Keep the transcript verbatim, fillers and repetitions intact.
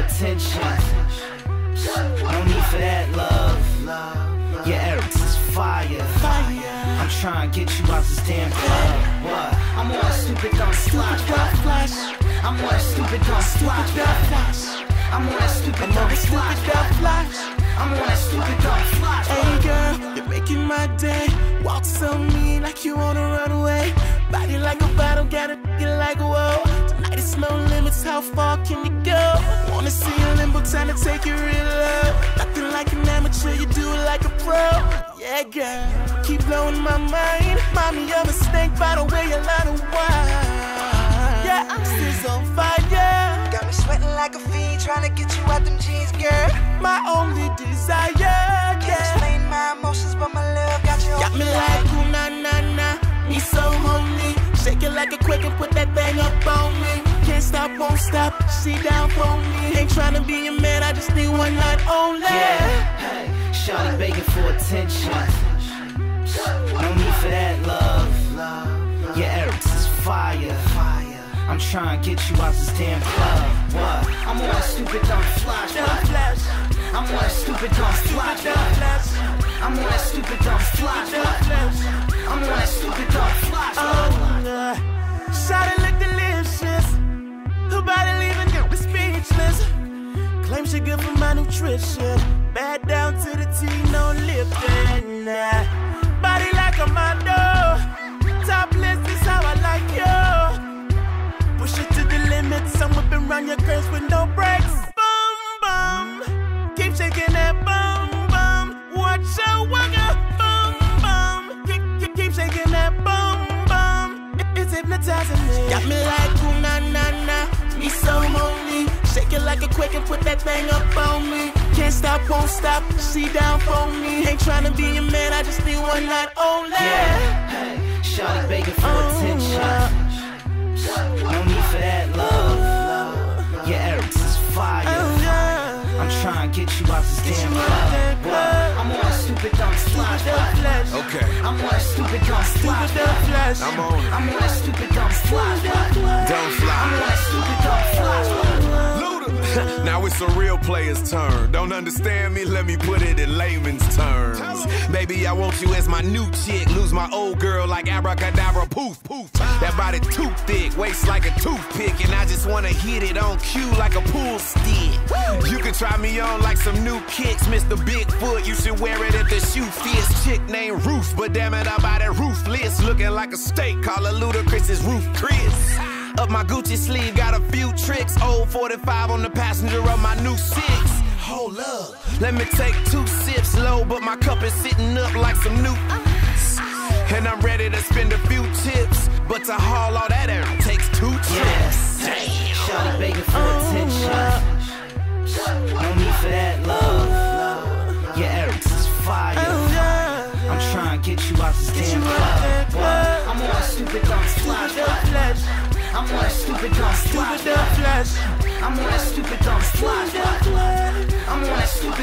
attention. No need for that, love. Your Erics is fire. I'm trying to get you out this damn club. What? I'm on a stupid dumb slide. I'm on a stupid dumb slide. I'm on a stupid dumb slide. I'm on a stupid dumb slide. Hey girl, you're making my day. Walk so mean like you wanna run away. Body like a bottle, gotta get like whoa. Tonight is no limits, how far can you go? Wanna see you limbo, time to take it real low. Nothing like an amateur, you do it like a pro. Yeah girl, keep blowing my mind. Mommy of a snake by the way you let her wine. Yeah, I'm still on fire. Got me sweating like a fiend, trying to get you out them jeans, girl. My only desire, yeah. Can't explain my emotions, but my love got you. Got me like ooh na na na, me so homely. Shake it like a quick and put that thing up on me. Can't stop, won't stop, she down for me. Ain't tryna be your man, I just need one night only. Yeah, hey, shawty begging for attention. No need for that, love. Your Erics is fire. I'm trying to get you out this damn club. What? I'm on a stupid dumb flash. I'm on a stupid dumb flash. I'm on a stupid dumb flash. I'm on a stupid dumb flash. Oh, nah. Shawty look delicious. Her body leaving you speechless. Claim she good for my nutrition. Bad down to the T, no lifting. Nah. Body like a Mondo. Topless is how I like you. Push it to the limits, I'm whipping around your curves with no brakes. Boom, boom, keep shaking that boom, boom. Watch your wagga, boom, boom. Keep, keep, keep shaking that boom, boom. It, it's hypnotizing me. Got me like ooh na na na, me so homely. Shake it like a quick and put that thing up on me. Can't stop, won't stop, she down for me. Ain't tryna be your man, I just need one night only. Yeah, hey, shawty begging for Oh, attention. uh, No need for that, love. Your Erics is fire. Oh, yeah. I'm trying to get you out this damn club. What? I'm on a stupid dumb slide. Okay. I'm on a stupid dumb slide. I'm on it. I'm on a stupid dumb slide. Don't I'm fly. on a stupid dumb slide. Luda. Now it's a real player's turn. Don't understand me? Let me put it in layman's terms. Baby, I want you as my new chick. Lose my old girl like abracadabra, poof, poof. That body too thick, waist like a toothpick. And I just wanna hit it on cue like a pool stick. You can try me on like some new kicks. Mister Bigfoot, you should wear it if the shoe fits. Chick named Ruth, but damn it, I'm about it ruthless. Looking like a steak, call her Ludacris, it's Ruth Chris. Up my Gucci sleeve, got a few tricks. Old forty-five on the passenger of my new six. Hold up, let me take two sips low, but my cup is sitting up like some new. And I'm ready to spend a few tips, but to haul all that air takes two trips. Yeah, hey, shawty begging for attention. No need for that, love. Your Erics is fire. I'm trying to get you out this damn club. What? I'm on a stupid dumb slide. I'm on a stupid dumb slide. I'm on a stupid dumb slide. I'm on a stupid